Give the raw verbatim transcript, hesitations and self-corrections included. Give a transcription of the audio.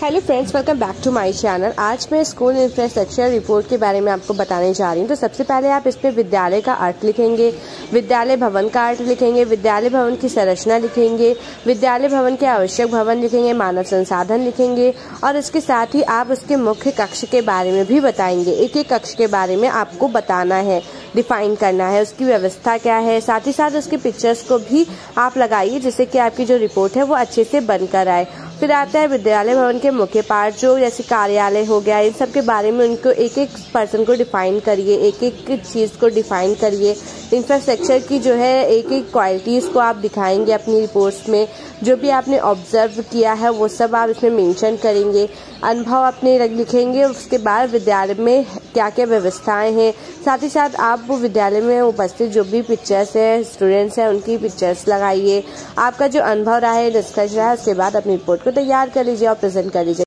Hello friends, welcome back to my channel. आज मैं school infrastructure report के बारे में आपको बताने जा रही हूँ। तो सबसे पहले आप इस पे विद्यालय का अर्थ लिखेंगे, विद्यालय भवन का अर्थ लिखेंगे, विद्यालय भवन की संरचना लिखेंगे, विद्यालय भवन के आवश्यक भवन लिखेंगे, मानव संसाधन लिखेंगे और इसके साथ ही आप उसके मुख्य कक्ष के बारे में भी बताएंगे। एक एक कक्ष के बारे में आपको बताना है, डिफाइन करना है, उसकी व्यवस्था क्या है। साथ ही साथ उसके पिक्चर्स को भी आप लगाइए जिससे कि आपकी जो रिपोर्ट है वो अच्छे से बनकर आए। फिर आता है विद्यालय भवन के मुख्य पार्ट, जो जैसे कार्यालय हो गया, इन सब के बारे में उनको एक एक पर्सन को डिफाइन करिए, एक एक चीज़ को डिफाइन करिए। इंफ्रास्ट्रक्चर की जो है एक एक क्वालिटीज़ को आप दिखाएंगे अपनी रिपोर्ट्स में। जो भी आपने ऑब्जर्व किया है वो सब आप इसमें मेंशन करेंगे। अनुभव अपने लिखेंगे। उसके बाद विद्यालय में क्या क्या व्यवस्थाएं हैं, साथ ही साथ आप वो विद्यालय में उपस्थित जो भी पिक्चर्स है, स्टूडेंट्स हैं, उनकी पिक्चर्स लगाइए। आपका जो अनुभव रहा है, डिस्कस रहा है, उसके बाद अपनी रिपोर्ट को तैयार कर लीजिए और प्रेजेंट कर लीजिए।